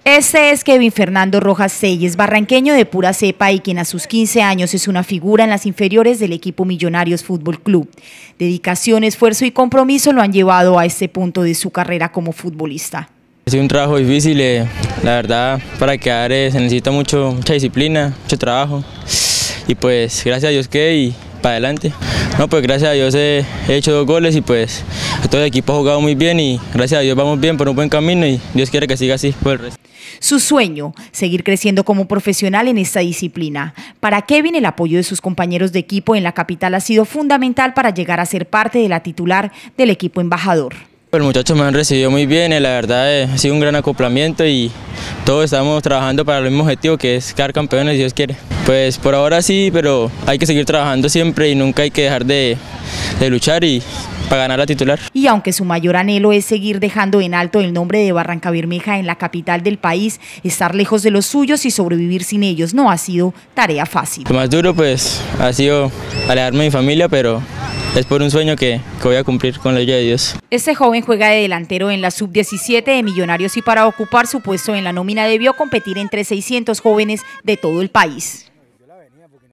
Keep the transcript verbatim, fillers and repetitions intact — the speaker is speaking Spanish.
Este es Kevin Fernando Rojas Selles, barranqueño de pura cepa y quien a sus quince años es una figura en las inferiores del equipo Millonarios Fútbol Club. Dedicación, esfuerzo y compromiso lo han llevado a este punto de su carrera como futbolista. Ha sido un trabajo difícil, eh, la verdad, para quedar eh, se necesita mucho, mucha disciplina, mucho trabajo y pues gracias a Dios que y para adelante. No, pues gracias a Dios he, he hecho dos goles y pues todo el equipo ha jugado muy bien y gracias a Dios vamos bien por un buen camino y Dios quiere que siga así por el resto. Su sueño, seguir creciendo como profesional en esta disciplina. Para Kevin, el apoyo de sus compañeros de equipo en la capital ha sido fundamental para llegar a ser parte de la titular del equipo embajador. Los muchachos me han recibido muy bien, la verdad eh, ha sido un gran acoplamiento y todos estamos trabajando para el mismo objetivo que es quedar campeones, si Dios quiere. Pues por ahora sí, pero hay que seguir trabajando siempre y nunca hay que dejar de, de luchar y para ganar la titular. Y aunque su mayor anhelo es seguir dejando en alto el nombre de Barrancabermeja en la capital del país, estar lejos de los suyos y sobrevivir sin ellos no ha sido tarea fácil. Lo más duro pues ha sido alejarme de mi familia, pero es por un sueño que, que voy a cumplir con la ayuda de Dios. Este joven juega de delantero en la sub diecisiete de Millonarios y para ocupar su puesto en la nómina debió competir entre seiscientos jóvenes de todo el país.